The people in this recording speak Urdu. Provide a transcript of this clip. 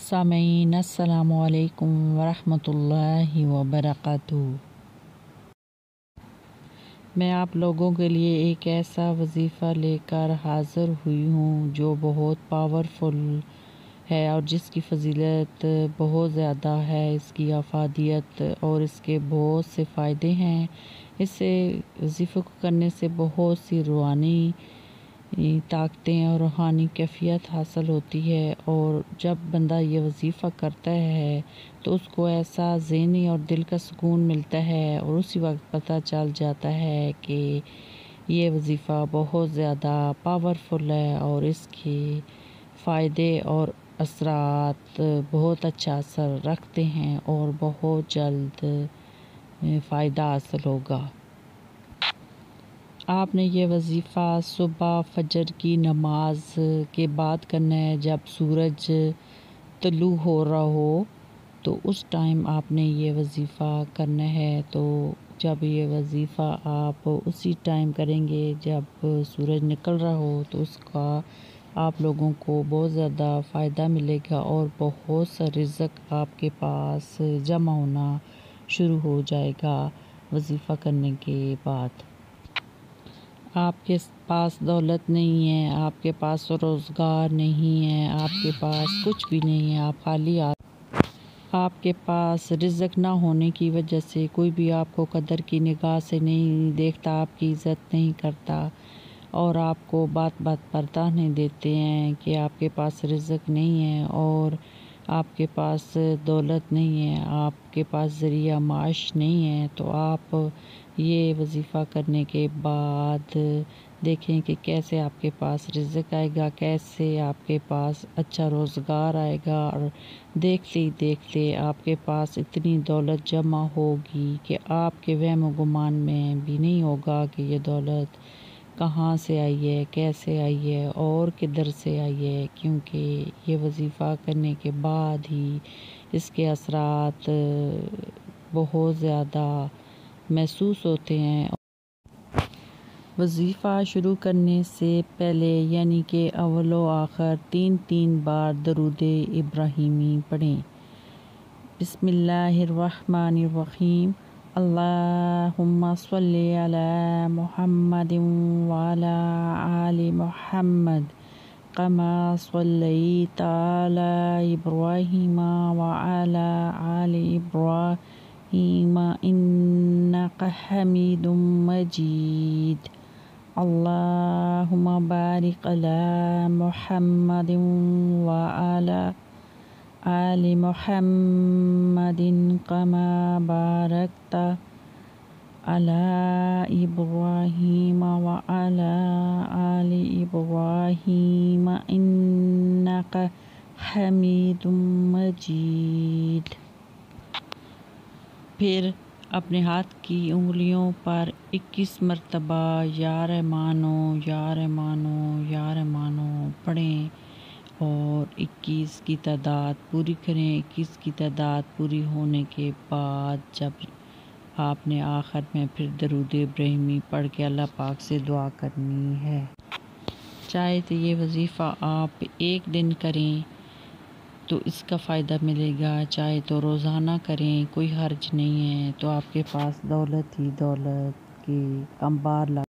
سامعین السلام علیکم ورحمۃ وبرکاتہ۔ میں آپ لوگوں کے لیے ایک ایسا وظیفہ لے کر حاضر ہوئی ہوں جو بہت پاورفل ہے اور جس کی فضیلت بہت زیادہ ہے، اس کی افادیت اور اس کے بہت سے فائدے ہیں۔ اس سے وظیفے کو کرنے سے بہت سی روحانی طاقتیں اور روحانی کیفیت حاصل ہوتی ہے، اور جب بندہ یہ وظیفہ کرتا ہے تو اس کو ایسا ذہنی اور دل کا سکون ملتا ہے، اور اسی وقت پتہ چل جاتا ہے کہ یہ وظیفہ بہت زیادہ پاورفل ہے اور اس کے فائدے اور اثرات بہت اچھا اثر رکھتے ہیں اور بہت جلد فائدہ حاصل ہوگا۔ آپ نے یہ وظیفہ صبح فجر کی نماز کے بعد کرنا ہے، جب سورج طلوع ہو رہا ہو تو اس ٹائم آپ نے یہ وظیفہ کرنا ہے۔ تو جب یہ وظیفہ آپ اسی ٹائم کریں گے جب سورج نکل رہا ہو تو اس کا آپ لوگوں کو بہت زیادہ فائدہ ملے گا اور بہت سا رزق آپ کے پاس جمع ہونا شروع ہو جائے گا وظیفہ کرنے کے بعد۔ آپ کے پاس دولت نہیں ہے، آپ کے پاس روزگار نہیں ہے، آپ کے پاس کچھ بھی نہیں ہے، آپ خالی آپ کے پاس رزق نہ ہونے کی وجہ سے کوئی بھی آپ کو قدر کی نگاہ سے نہیں دیکھتا، آپ کی عزت نہیں کرتا اور آپ کو بات بات پر تانے دیتے ہیں کہ آپ کے پاس رزق نہیں ہے اور آپ کے پاس دولت نہیں ہے، آپ کے پاس ذریعہ معاش نہیں ہے، تو آپ یہ وظیفہ کرنے کے بعد دیکھیں کہ کیسے آپ کے پاس رزق آئے گا، کیسے آپ کے پاس اچھا روزگار آئے گا، اور دیکھتے ہی دیکھتے آپ کے پاس اتنی دولت جمع ہوگی کہ آپ کے وہم و گمان میں بھی نہیں ہوگا کہ یہ دولت کہاں سے آئی ہے، کیسے آئی ہے اور کدھر سے آئی ہے، کیونکہ یہ وظیفہ کرنے کے بعد ہی اس کے اثرات بہت زیادہ محسوس ہوتے ہیں۔ وظیفہ شروع کرنے سے پہلے یعنی کہ اول و آخر 3 بار درود ابراہیمی پڑھیں۔ بسم اللہ الرحمن الرحیم۔ اللہم صلی علی محمد وعلی آل محمد کما صلیت علی ابراہیم وعلی آل ابراہیم انک حمید مجید۔ اللہم بارک علی محمد وعلی آل محمد کما بارکت علی ابراہیم وعلی آل ابراہیم انک حمید مجید۔ پھر اپنے ہاتھ کی انگلیوں پر 21 مرتبہ یا رحمانو یا رحمانو یا رحمانو پڑھیں اور 21 کی تعداد پوری کریں۔ 21 کی تعداد پوری ہونے کے بعد جب آپ نے آخر میں پھر درود ابراہیمی پڑھ کے اللہ پاک سے دعا کرنی ہے۔ چاہے تو یہ وظیفہ آپ ایک دن کریں تو اس کا فائدہ ملے گا، چاہے تو روزانہ کریں، کوئی حرج نہیں ہے، تو آپ کے پاس دولت ہی دولت کے انبار